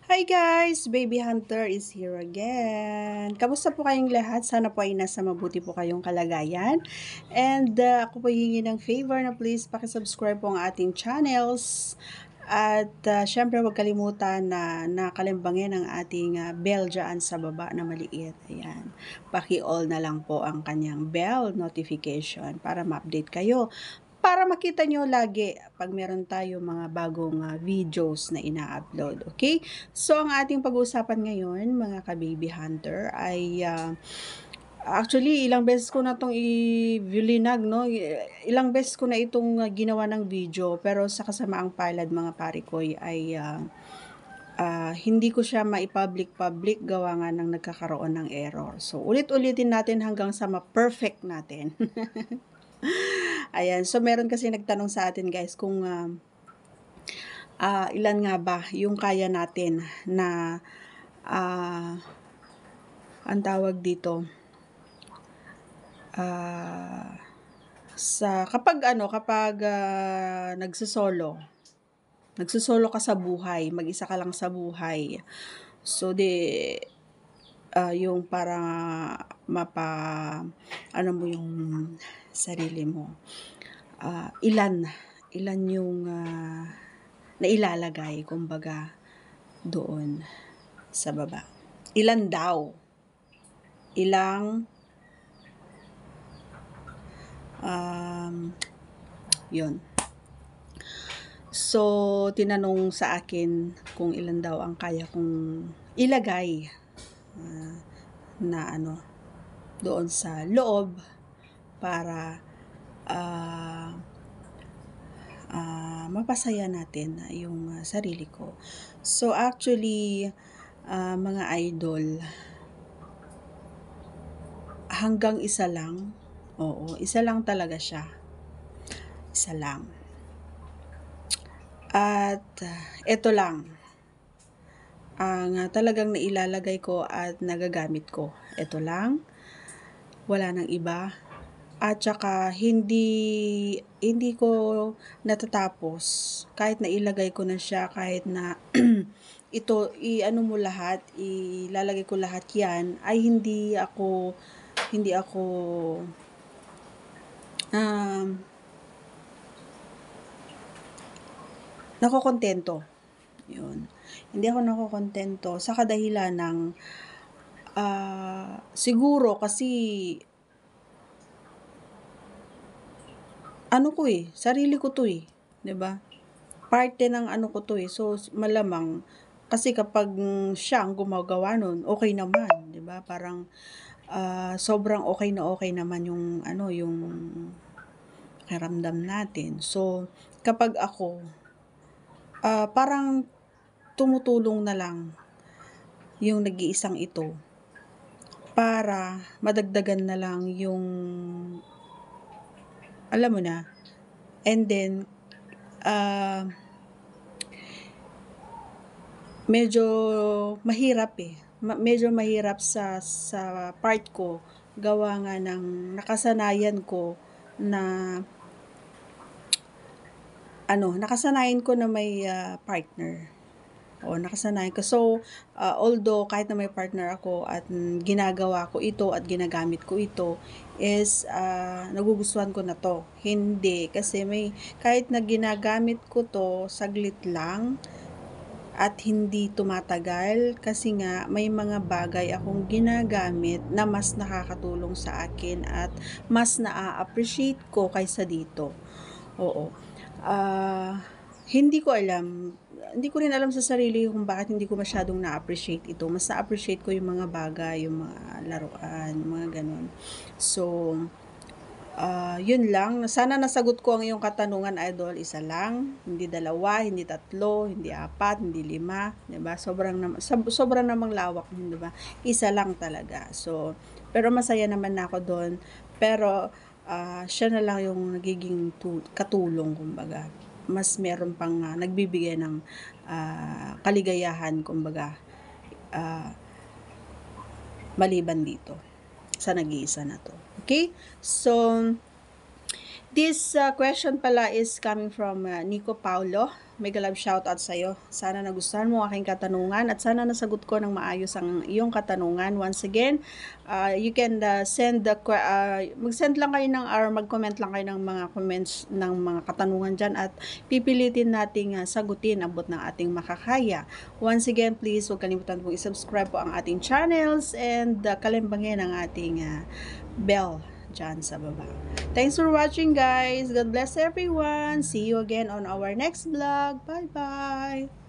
Hi guys! Baby Hunter is here again. Kamusta po kayong lahat? Sana po ay nasa mabuti po kayong kalagayan. And ako po hihingi ng favor na please pakisubscribe po ang ating channels. At syempre huwag kalimutan na nakalimbangin ang ating bell dyan sa baba na maliit. Ayan. Paki-all na lang po ang kanyang bell notification para ma-update kayo para makita nyo lagi pag meron tayo mga bagong videos na ina-upload. Okay? So, ang ating pag-uusapan ngayon, mga ka-baby hunter, ay actually, ilang beses ko na itong i-viewlinag, no? Ilang beses ko na itong ginawa ng video, pero sa kasamaang palad, mga pare ko, ay hindi ko siya ma-public gawa nga ng nagkakaroon ng error. So, ulit-ulitin natin hanggang sa ma-perfect natin. Ayan, so meron kasi nagtanong sa atin guys kung ilan nga ba yung kaya natin na ang tawag dito sa kapag nagsosolo ka sa buhay, mag-isa ka lang sa buhay. So yung para mo yung sarili mo. Ilan yung nailalagay kumbaga doon sa baba. Ilan daw? Yun. So, tinanong sa akin kung ilan daw ang kaya kong ilagay na doon sa loob para mapasaya natin yung sarili ko. So, actually, mga idol, hanggang isa lang. Oo, isa lang talaga siya. Isa lang. At ito lang ang talagang nailalagay ko at nagagamit ko. Ito lang. Wala nang iba. At saka hindi ko natatapos kahit na ilagay ko na siya, kahit na ilalagay ko lahat yan, ay hindi ako nakokontento. Yun. Hindi ako nakokontento sa kadahilan ng siguro kasi sarili ko to 'di ba? Parte ng ko to So malamang kasi kapag siya ang gumagawa nun, okay naman, 'di ba? Parang sobrang okay naman yung yung karamdam natin. So kapag ako parang tumutulong na lang yung nag-iisang ito para madagdagan na lang yung alam mo na. And then medyo mahirap medyo mahirap sa part ko gawa nga ng nakasanayan ko na nakasanayan ko na may partner. Nakasanayan ko. So, although kahit na may partner ako at ginagawa ko ito at ginagamit ko ito, is nagugustuhan ko na to. Hindi. Kasi kahit na ginagamit ko to, saglit lang at hindi tumatagal kasi nga may mga bagay akong ginagamit na mas nakakatulong sa akin at mas na-appreciate ko kaysa dito. Oo. Hindi ko rin alam sa sarili kung bakit hindi ko masyadong na-appreciate ito. Mas na-appreciate ko yung mga bagay, yung mga laruan, mga ganun. So, yun lang. Sana nasagot ko ang iyong katanungan, idol. Isa lang, hindi dalawa, hindi tatlo, hindi apat, hindi lima, 'di ba? Sobrang namang lawak, 'di ba? Isa lang talaga. So, pero masaya naman na ako doon. Pero siya na lang yung nagiging katulong kumbaga. Mas meron pang nagbibigay ng kaligayahan kumbaga maliban dito sa nag-iisa na to. Okay? So, This question pala is coming from Nico Paulo. Mega love shoutout sa'yo. Sana nagustuhan mo aking katanungan at sana nasagot ko ng maayos ang iyong katanungan. Once again, you can send the mag-send lang kayo ng or mag-comment lang kayo ng mga comments ng mga katanungan dyan at pipilitin nating sagutin abot ng ating makakaya. Once again, please huwag kalimutan pong i-subscribe po ang ating channels and kalimbangin ang ating bell dyan sa baba. Thanks for watching, guys. God bless everyone. See you again on our next vlog. Bye-bye.